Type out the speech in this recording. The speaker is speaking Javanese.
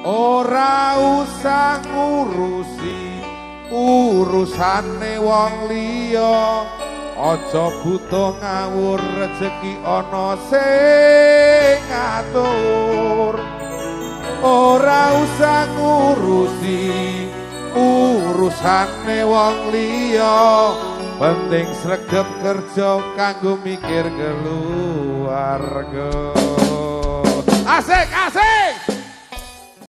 ora usah ngurusi urusane wong liya aja butuh ngawur rezeki ana sing ngatur ora usah ngurusi urusane wong liya penting sregep kerja kanggo mikir keluarga asik asik